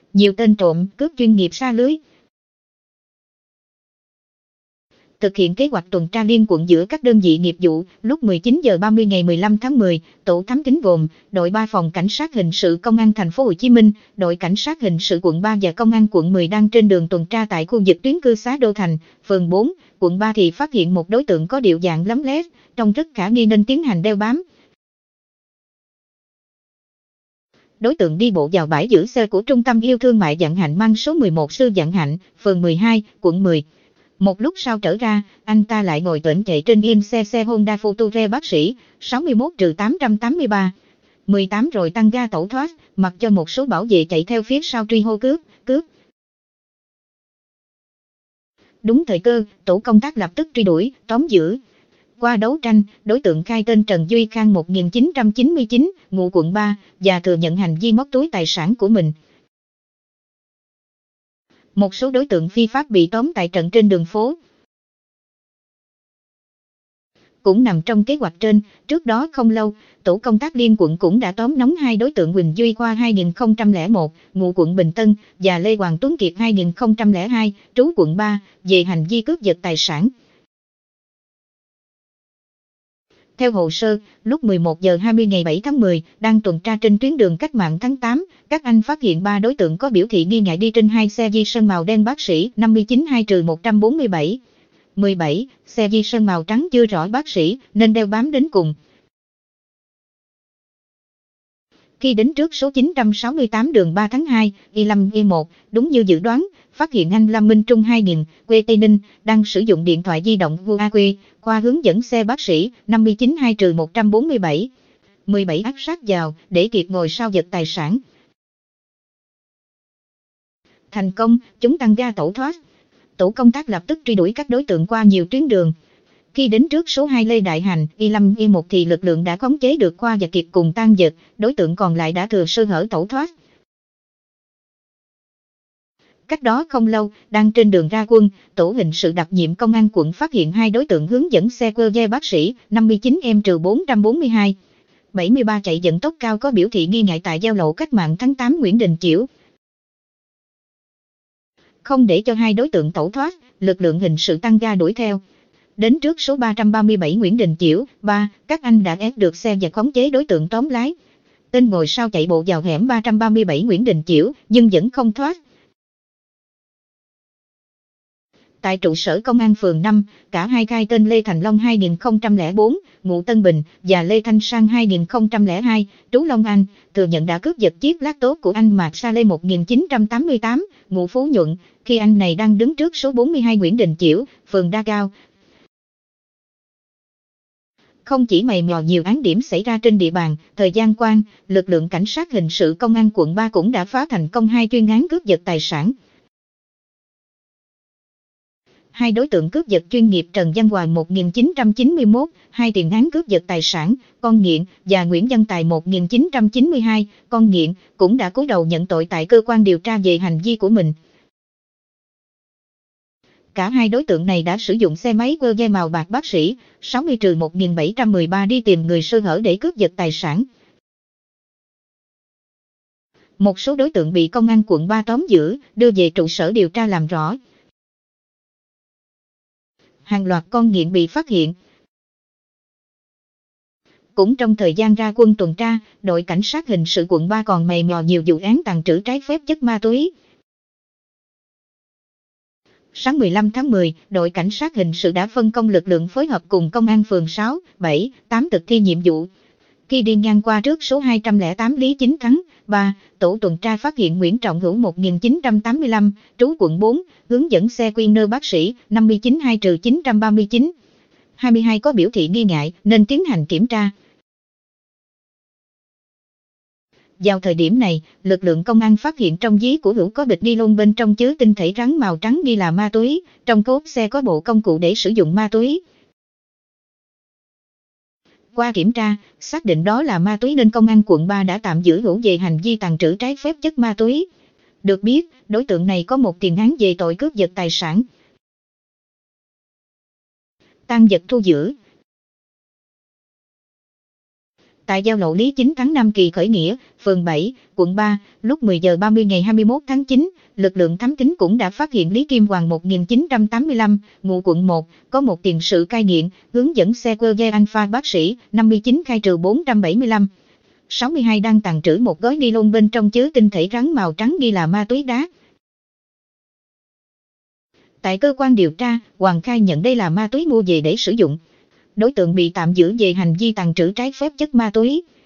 Nhiều tên trộm, cướp chuyên nghiệp sa lưới. Thực hiện kế hoạch tuần tra liên quận giữa các đơn vị nghiệp vụ, lúc 19 giờ 30 ngày 15 tháng 10, tổ thám thính gồm đội 3 phòng cảnh sát hình sự công an thành phố Hồ Chí Minh, đội cảnh sát hình sự quận 3 và công an quận 10 đang trên đường tuần tra tại khu vực tuyến cư xá Đô Thành, phường 4, quận 3 thì phát hiện một đối tượng có điệu dạng lấm lét, trông rất khả nghi nên tiến hành đeo bám. Đối tượng đi bộ vào bãi giữ xe của trung tâm yêu thương mại Vạn Hạnh mang số 11 Sư Vạn Hạnh, phường 12, quận 10. Một lúc sau trở ra, anh ta lại ngồi tuểnh chạy trên yên xe Honda Future bác sĩ, 61-883. 18 rồi tăng ga tẩu thoát, mặc cho một số bảo vệ chạy theo phía sau truy hô cướp. Đúng thời cơ, tổ công tác lập tức truy đuổi, tóm giữ. Qua đấu tranh, đối tượng khai tên Trần Duy Khang 1999, ngụ quận 3, và thừa nhận hành vi móc túi tài sản của mình. Một số đối tượng phi pháp bị tóm tại trận trên đường phố. Cũng nằm trong kế hoạch trên, trước đó không lâu, tổ công tác liên quận cũng đã tóm nóng hai đối tượng Huỳnh Duy Khoa 2001, ngụ quận Bình Tân, và Lê Hoàng Tuấn Kiệt 2002, trú quận 3, về hành vi cướp giật tài sản. Theo hồ sơ, lúc 11 giờ 20 ngày 7 tháng 10, đang tuần tra trên tuyến đường Cách mạng tháng 8, các anh phát hiện 3 đối tượng có biểu thị nghi ngại đi trên 2 xe Vision màu đen bác sĩ 59-2-147. 17, xe Vision màu trắng chưa rõ bác sĩ nên đeo bám đến cùng. Khi đến trước số 968 đường 3 tháng 2, Y5E1, đúng như dự đoán, phát hiện anh Lâm Minh Trung 2000, quê Tây Ninh, đang sử dụng điện thoại di động Huawei, qua hướng dẫn xe bác sĩ 59-2-147. 17 áp sát vào, để Kiệt ngồi sau giật tài sản. Thành công, chúng tăng ga tẩu thoát. Tổ công tác lập tức truy đuổi các đối tượng qua nhiều tuyến đường. Khi đến trước số 2 Lê Đại Hành, Y5E1 thì lực lượng đã khống chế được Khoa và Kiệt cùng tang vật, đối tượng còn lại đã thừa sơ hở tẩu thoát. Cách đó không lâu, đang trên đường ra quân, tổ hình sự đặc nhiệm công an quận phát hiện 2 đối tượng hướng dẫn xe Corvette bác sĩ 59M-442. 73 chạy vận tốc cao có biểu thị nghi ngại tại giao lộ Cách mạng tháng 8 Nguyễn Đình Chiểu. Không để cho 2 đối tượng tẩu thoát, lực lượng hình sự tăng ga đuổi theo. Đến trước số 337 Nguyễn Đình Chiểu, 3, các anh đã ép được xe và khống chế đối tượng tóm lái. Tên ngồi sau chạy bộ vào hẻm 337 Nguyễn Đình Chiểu, nhưng vẫn không thoát. Tại trụ sở công an phường 5, cả hai khai tên Lê Thành Long 2004, ngụ Tân Bình, và Lê Thanh Sang 2002, trú Long An, thừa nhận đã cướp giật chiếc laptop của anh Mạc Sa Lê 1988, ngụ Phú Nhuận, khi anh này đang đứng trước số 42 Nguyễn Đình Chiểu, phường Đa Cao. Không chỉ mày mò nhiều án điểm xảy ra trên địa bàn, thời gian qua, lực lượng cảnh sát hình sự công an quận 3 cũng đã phá thành công 2 chuyên án cướp giật tài sản. 2 đối tượng cướp giật chuyên nghiệp Trần Văn Hoàng 1991, 2 tiền án cướp giật tài sản, con nghiện, và Nguyễn Văn Tài 1992, con nghiện, cũng đã cúi đầu nhận tội tại cơ quan điều tra về hành vi của mình. Cả 2 đối tượng này đã sử dụng xe máy Corvette màu bạc bác sĩ 60-1713 đi tìm người sơ hở để cướp giật tài sản. Một số đối tượng bị công an quận 3 tóm giữ, đưa về trụ sở điều tra làm rõ. Hàng loạt con nghiện bị phát hiện. Cũng trong thời gian ra quân tuần tra, đội cảnh sát hình sự quận 3 còn mày mò nhiều vụ án tàng trữ trái phép chất ma túy. Sáng 15 tháng 10, đội cảnh sát hình sự đã phân công lực lượng phối hợp cùng công an phường 6, 7, 8 thực thi nhiệm vụ. Khi đi ngang qua trước số 208 Lý Chính Thắng, 3, tổ tuần tra phát hiện Nguyễn Trọng Hữu 1985, trú quận 4, hướng dẫn xe Queener bác sĩ 592-939. 22 có biểu thị nghi ngại nên tiến hành kiểm tra. Vào thời điểm này, lực lượng công an phát hiện trong ví của Hữu có bịch ni lông bên trong chứa tinh thể rắn màu trắng nghi là ma túy, trong cốp xe có bộ công cụ để sử dụng ma túy. Qua kiểm tra, xác định đó là ma túy nên công an quận 3 đã tạm giữ Hữu về hành vi tàng trữ trái phép chất ma túy. Được biết, đối tượng này có một tiền án về tội cướp giật tài sản. Tang vật thu giữ. Tại giao lộ Lý Chính Thắng Nam Kỳ Khởi Nghĩa, phường 7, quận 3, lúc 10 giờ 30 ngày 21 tháng 9, lực lượng thám thính cũng đã phát hiện Lý Kim Hoàng 1985, ngụ quận 1, có một tiền sự cai nghiện, hướng dẫn xe Querge Alpha bác sĩ, 59 khai trừ 475. 62 đang tàng trữ một gói ni lông bên trong chứa tinh thể rắn màu trắng nghi là ma túy đá. Tại cơ quan điều tra, Hoàng khai nhận đây là ma túy mua về để sử dụng. Đối tượng bị tạm giữ về hành vi tàng trữ trái phép chất ma túy.